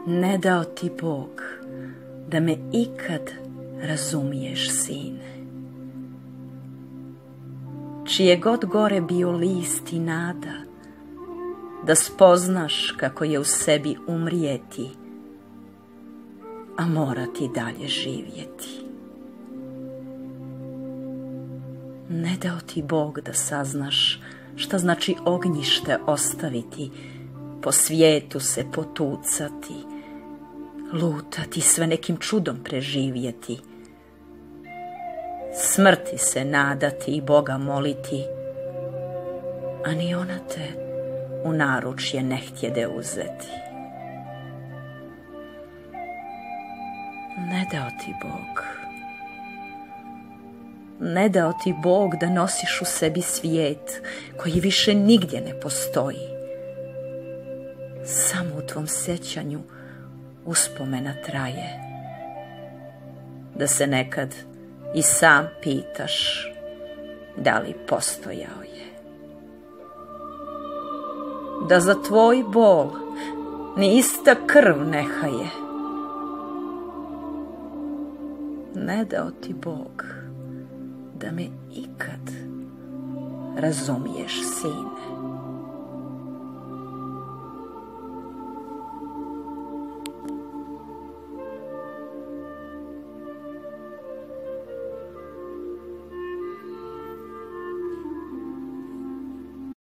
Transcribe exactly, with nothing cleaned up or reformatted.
Ne dao ti Bog da me ikad razumiješ, sine. Čije god gore bio list i nada, da spoznaš kako je u sebi umrijeti, a mora ti dalje živjeti. Ne dao ti Bog da saznaš šta znači ognjište ostaviti, po svijetu se potucati, lutati, sve nekim čudom preživjeti, smrti se nadati i Boga moliti, a ni ona te u naručje ne htjede uzeti. Ne dao ti Bog, ne dao ti Bog da nosiš u sebi svijet koji više nigdje ne postoji. Samo u tvom sjećanju uspomena traje, da se nekad i sam pitaš da li postojao je. Da za tvoj bol ni ista krv ne haje. Ne dao ti Bog da me ikad razumiješ, sine.